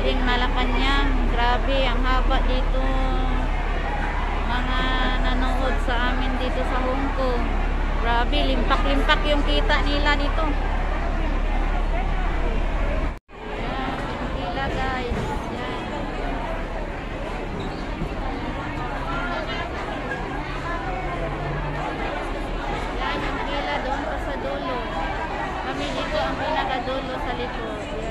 in Malacanang. Grabe, ang haba dito. Mga nanood sa amin dito sa Hongkong. Grabe, limpak-limpak yung kita nila dito. Yan, yung pila guys. Yan. Yan yung pila doon pa sa dulo. Kami dito ang pinakadulo sa likod. Yan.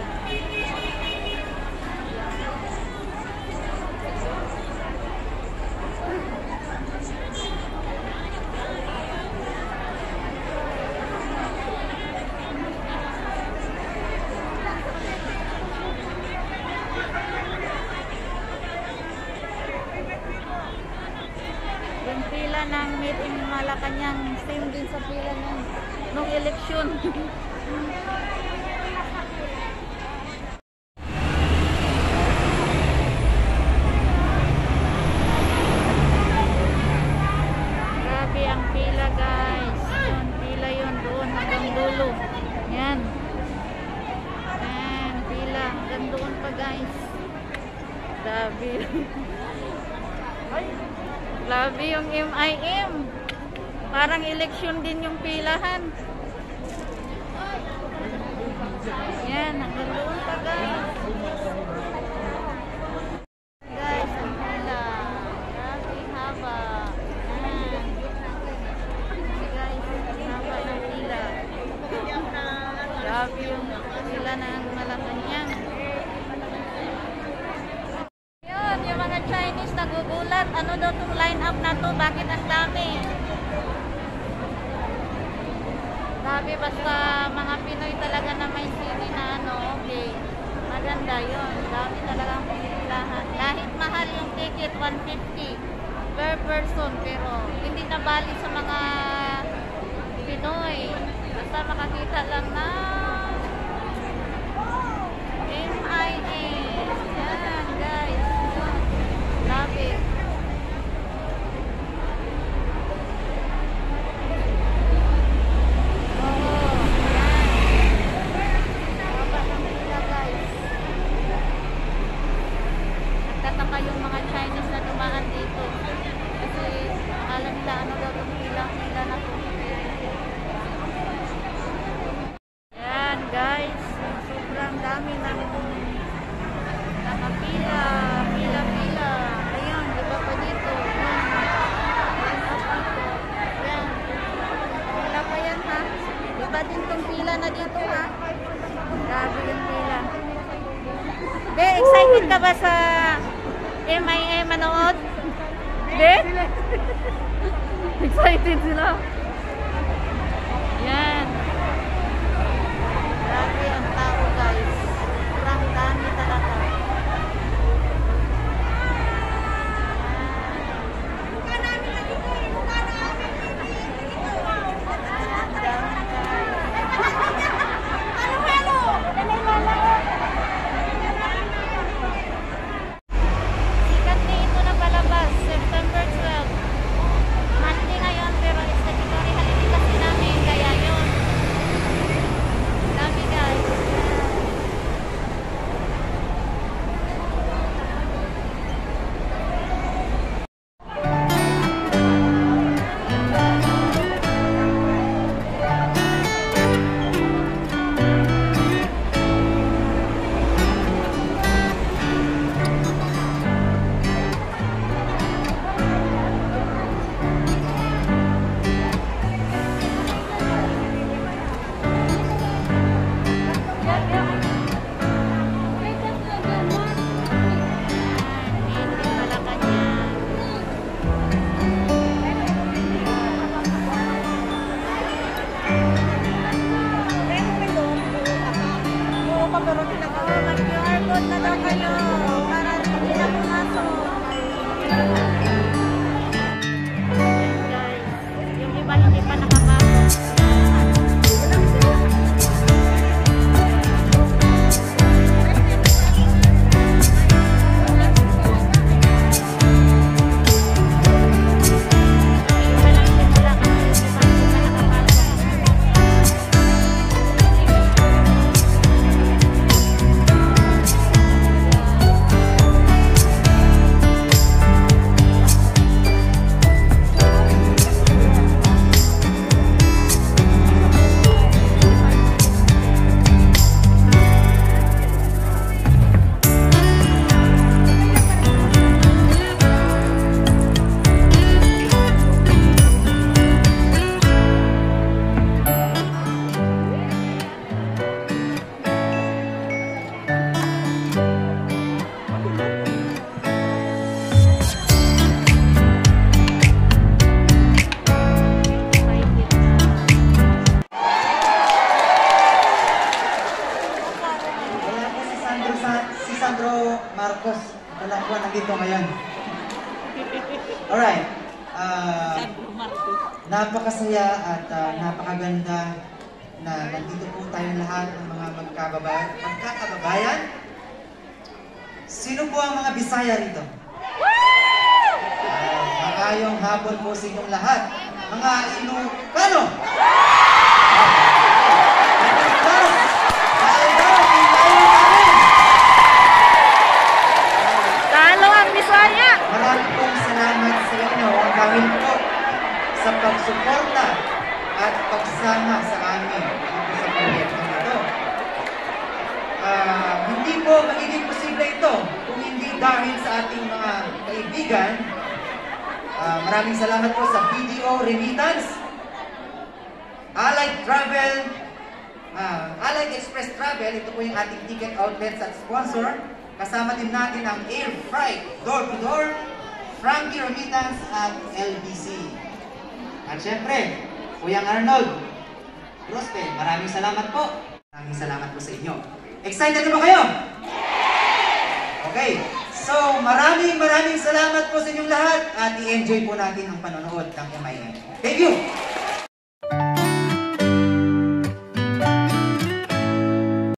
Yung pila ng MIM Malacanang, same din sa pila nung eleksyon. Grabe ang pila guys. Yun, pila yun doon hanggang dulo. Yan. Yan, pila hanggang doon pa guys. Grabe. Grabe yung MIM. Parang eleksyon din yung pilahan. Yan, hanggang doon pa guys. Guys, ang pila. Grabe, haba. Yan. Guys, haba ng pila. Grabe yung pila ng Malacanang. Yun, yung mga Chinese nagugulat. Ano daw itong line up na to? Bakit ang dami? Grabe, basta mga Pinoy talaga na may sini na ano, okay. Maganda yun. Dami talagang pinilahan. Kahit mahal yung ticket, 150 per person. Pero hindi nabali sa mga Pinoy. Basta makakita lang na MIM. Yan guys. Grabe. Yung mga Chinese na dumaan dito kasi alam nila ano daw itong pila na po. Yan guys, sobrang dami ng nakapila, pila. Ayun, diba pa dito? Yan, pila pa yan ha. Diba din itong pila na dito ha? Grabe yung pila. Be, excited ka ba sa MIM manood? Be? Excited sila. Yan. Grabe ang tao guys. Sobrang dami talaga. September 12. Monday ngayon pero estetika Napakasaya at napakaganda na nandito po tayong lahat ng mga magkakababayan. Sino po ang mga Bisaya rito? Maayong hapon po sa inyong lahat. Mga Ilocano! Talo ang Bisaya! Maraming pong salamat sa inyo dahil po sa pagsuporta at pagsama sa amin dito sa proyektong ito. Hindi po magiging posible ito kung hindi dahil sa ating mga kaibigan. Maraming salamat po sa BDO Remittance, Allied Travel, Allied Express Travel. Ito po yung ating ticket outlets at sponsor. Kasama din natin ang Air Freight, Door to Door, Frankie Remittance at LBC. At syempre, Kuyang Arnold, Prospe, maraming salamat po. Maraming salamat po sa inyo. Excited na ba kayo? Okay, so maraming salamat po sa inyong lahat at i-enjoy po natin ang panonood ng MIM. Thank you!